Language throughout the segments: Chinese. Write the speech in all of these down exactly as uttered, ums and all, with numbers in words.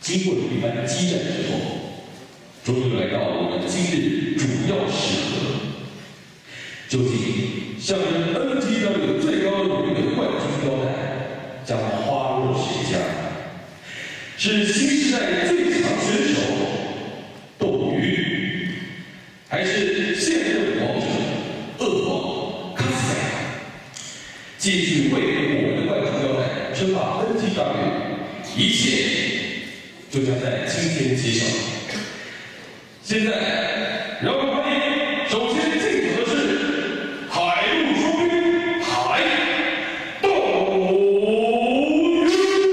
经过了一番激战之后，终于来到我们今日主要时刻。究竟象征 N T W 最高荣誉的冠军腰带将花落谁家？是新时代最强选手斗鱼，还是现任王者恶王卡斯亚？继续为我们的冠军腰带称霸 N T W， 一切就将在今天揭晓。现在，让我们欢迎首先进场的是海陆双兵海斗鱼。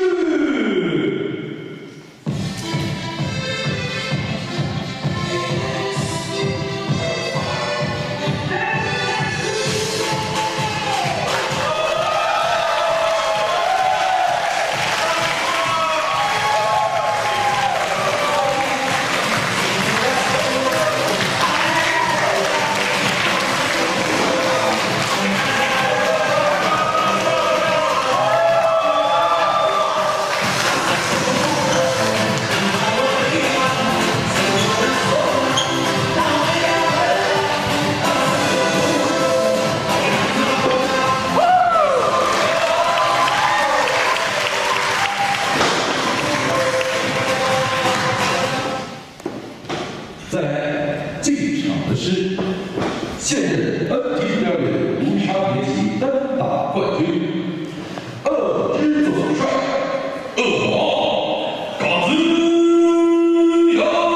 再来进场的是现任 N T W 无差别级单打冠军，恶之总帅恶王嘎子阳。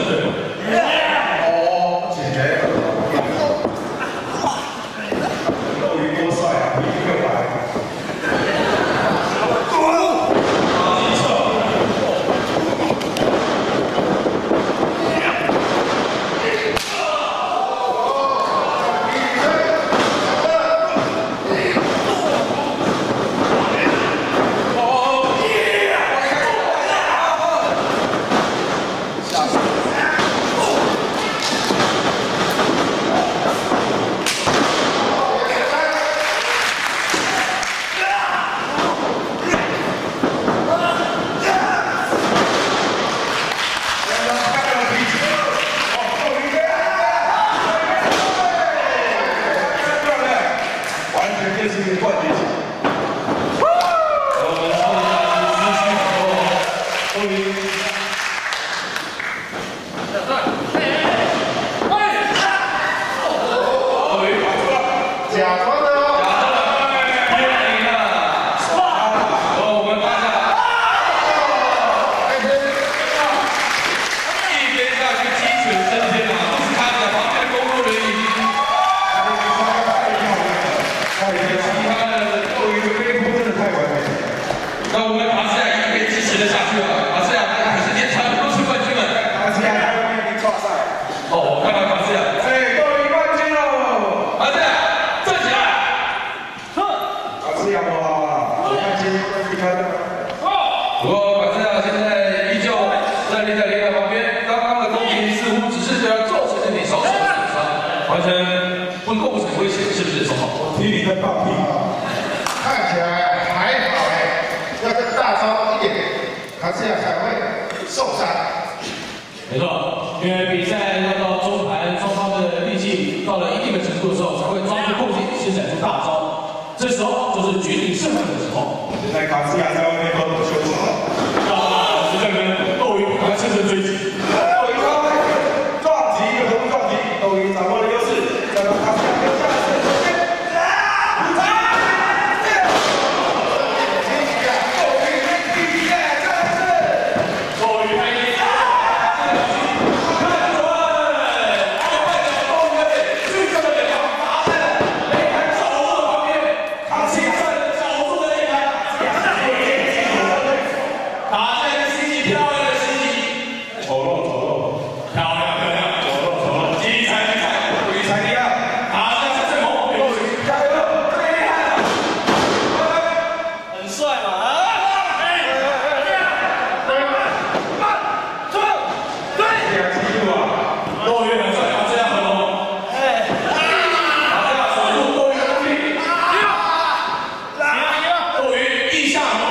哦，姐姐，斗鱼多帅啊！一定会来。 假装的哦，别赢了，我们大家，一边下去鸡犬升天啊！不是他的，旁边的工作人员，太漂亮了，其他的斗鱼的飞扑真的太完美了。那我们马斯亚一边支持的下去了，马斯亚可是连长都是冠军了，马斯亚还有面临创赛。哦，我看到马斯亚，哎，斗鱼冠军了，马斯亚。 不过，马斯亚现在依旧站立在擂台旁边。刚刚的攻击似乎只是对他造成了点小小的损伤，完全不构成危险，是不是？总好，我听你在放屁啊！看起来还好哎，要更大招一点，马斯亚才会受伤。 没错，因为比赛要到中盘，双方的力气到了一定的程度的时候，才会抓住空隙，施展出大招。这时候就是决定胜负的时候。 现在马斯亚在外面偷偷休息。 实战跟斗鱼还乘胜追击， 斗鱼发挥撞击，一个头部撞击，斗鱼掌握了优势，再让他下跟下次首先，五场，斗鱼比赛战胜，斗鱼开始，看准，斗鱼最强的脸庞打在了擂台守护的旁边，他亲自守住了擂台，打在。 漂亮的袭击，丑陋丑陋，漂亮漂亮，丑陋丑陋，精彩精彩，斗鱼才厉害，马斯亚最猛，斗鱼加油，最厉害了，很帅嘛啊！哎，对，慢，走，对，两记住啊，斗鱼很帅，马斯亚很猛，哎，马斯亚守住斗鱼的攻击，斗鱼腋下猛。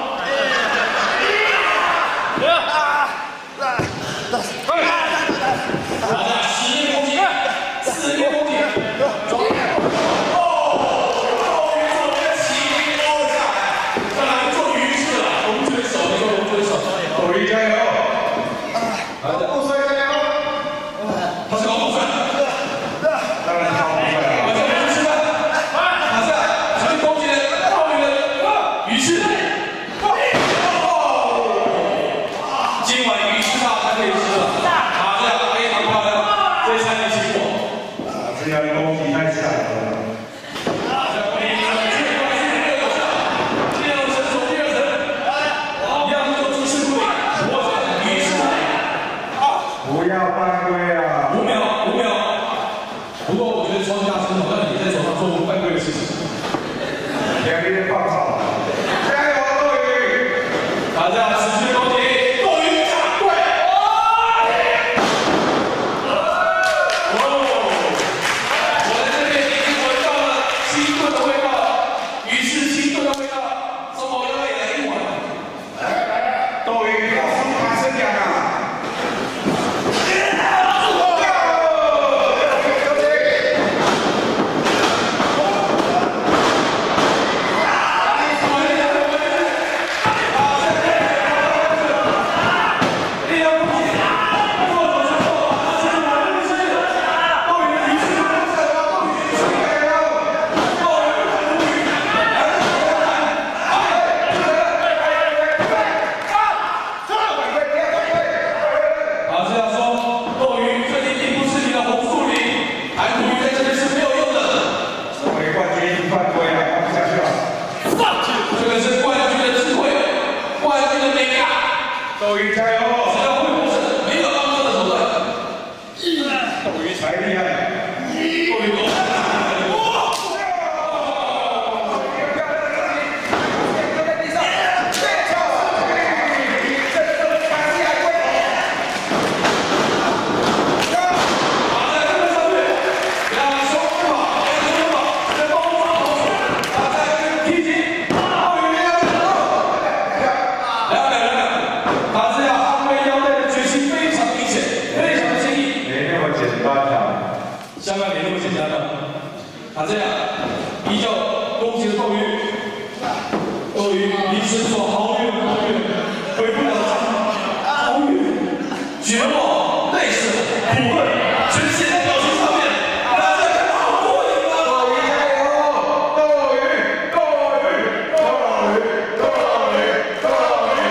不要犯规啊！五秒，五秒。不过我觉得超级大声好像也在手上做出犯规的事情。两边放上，加油，斗鱼！大家持续攻击，斗鱼下跪！哦，我在这边已经闻到了清炖的味道，鱼翅清炖的味道，中国要来一碗。来来，斗鱼要出马声讲啊！ 马斯亚说：“ 不要连那么简单了。啊，这样依旧恭喜斗鱼，斗鱼离身手好远好远，回不了家，好远，绝望、内省、苦恨，全写在表情上面。大家看到好过瘾吗？斗鱼加油！斗鱼，斗鱼，斗鱼，斗鱼，斗鱼。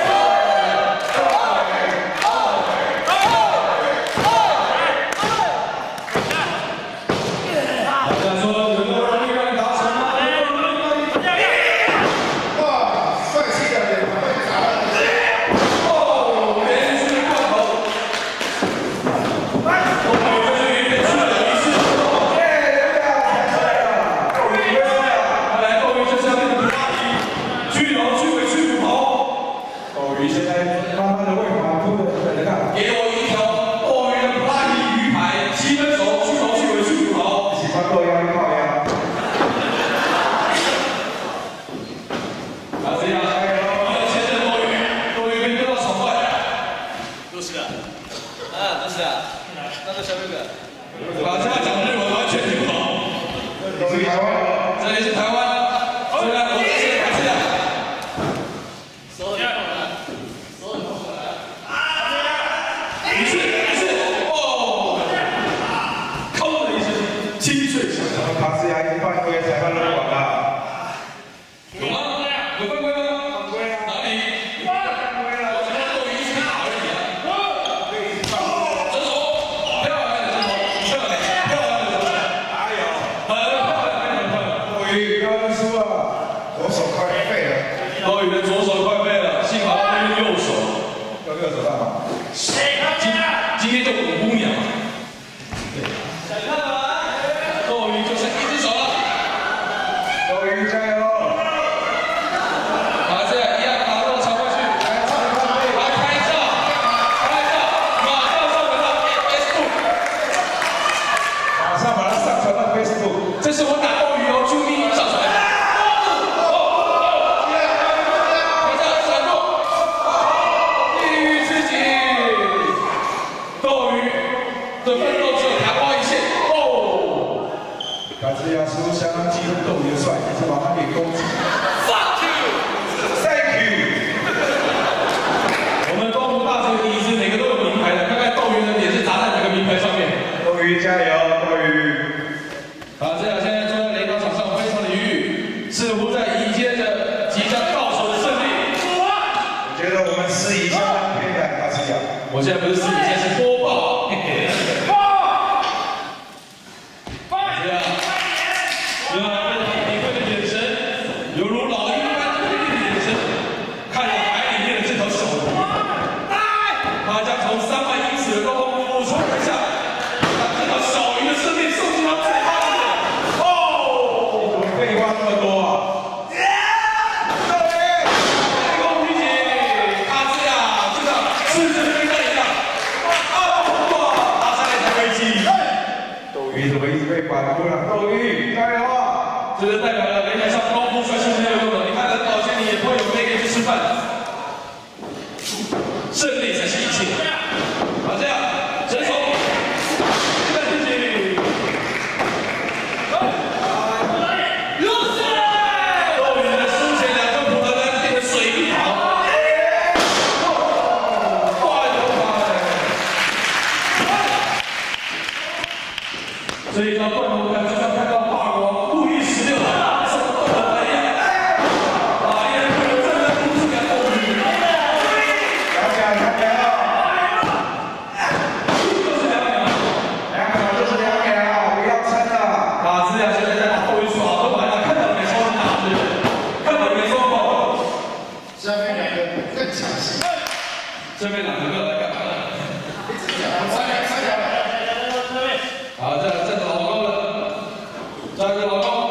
我现在不是私底下是播报，嘿嘿。这样，对吧？你会的眼神，犹如老鹰般锐利的眼神，看着海里面的这条小鱼，它将从三万英尺的高空俯冲而下，把这条小鱼的生命送进它最高点。哦，你怎么废话这么多啊？ 鱼怎么一直被反过来？斗鱼，加油啊！ 这就代表了擂台上功夫摔是没有用的。你看很早些你也不会有飞可以去吃饭，胜利才是一切。好，这样，成熟，再进去。斗鱼的输前两个普通人变成水蜜桃。哇，有牌！所以到断头台就像看到霸王路易十六什么都很一样。哪一人会有这样的不质感斗鱼？ 两秒，两秒。 就是两秒。 两秒就是两秒，不要撑了。 马子呀，现在在把斗鱼耍都完了，看到没？超人打子，看到没？双宝。 下面两个更强势。 这边两个来干嘛呢？ 三秒，三秒。 好，这这个老高了，这个老高。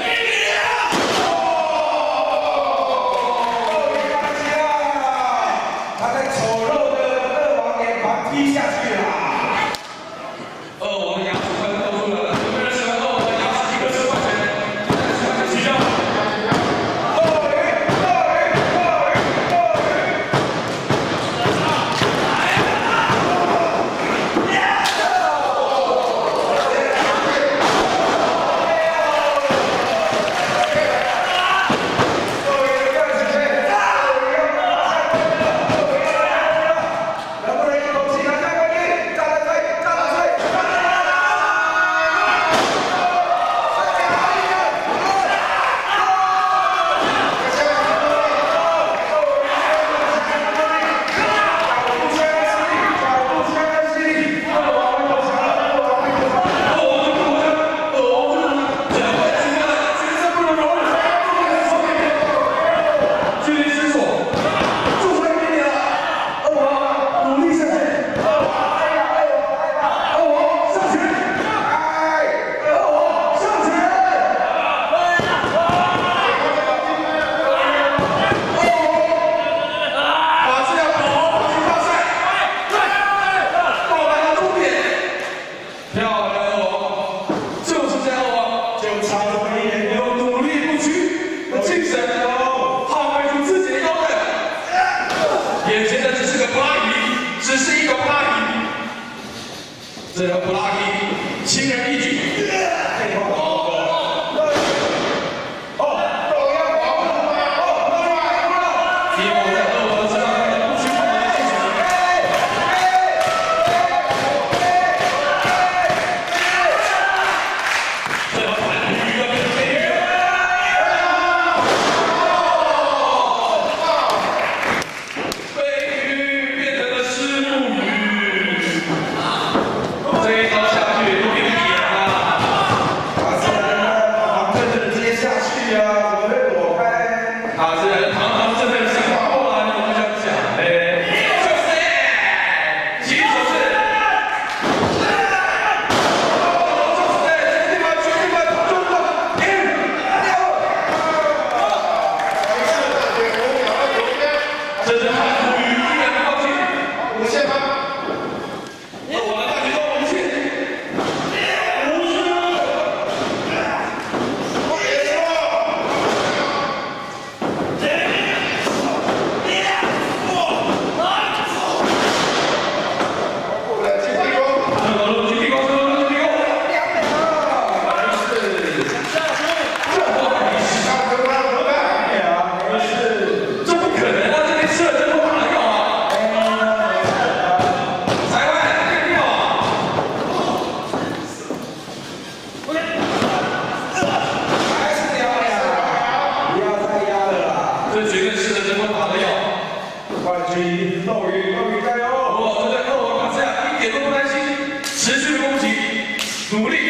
踢下去了。 二王的牙齿快露出来了，有没有人喜欢二王的牙齿？一个十块钱，十块钱起跳。 斗鱼，斗鱼，斗鱼，斗鱼。来呀！ 这个布拉提轻而易举。努力。